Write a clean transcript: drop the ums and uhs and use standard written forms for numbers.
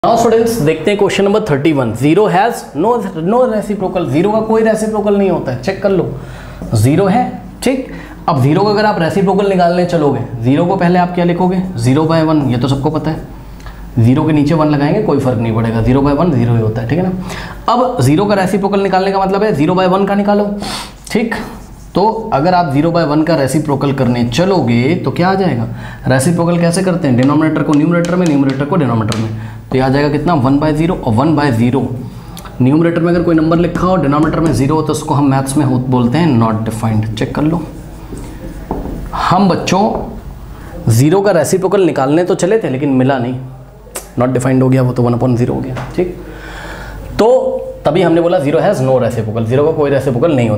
Now students देखते हैं question number 31। Zero has no reciprocal, zero का कोई रेसिप्रोकल नहीं होता है, चेक कर लो। जीरो है, ठीक। अब जीरो का अगर आप रेसिप्रोकल निकालने चलोगे, जीरो को पहले आप क्या लिखोगे, 0/1, ये तो सबको पता है। जीरो के नीचे 1 लगाएंगे कोई फर्क नहीं पड़ेगा, 0/1 जीरो ही होता है, ठीक है ना। अब जीरो का रेसिप्रोकल निकालने का मतलब है 0/1 का निकालो, ठीक। तो अगर आप 0/1 का रेसिप्रोकल करने चलोगे तो क्या आ जाएगा, रेसिप्रोकल कैसे करते हैं, डिनोमिनेटर को न्यूमरेटर में, न्यूमरेटर को डिनोमिनेटर में, तो ये आ जाएगा कितना 1/0 और 1/0। न्यूमरेटर में अगर कोई नंबर लिखा हो, डिनोमिनेटर में 0 हो, तो उसको हम मैथ्स में बोलते हैं नॉट डिफाइंड। चेक कर लो, हम बच्चों जीरो का रेसिप्रोकल निकालने तो चले थे लेकिन मिला नहीं, नॉट डिफाइंड हो गया, वो तो 1/0 हो गया, ठीक। तो तभी हमने बोला zero has no reciprocal, zero का कोई रेसिप्रोकल नहीं होता।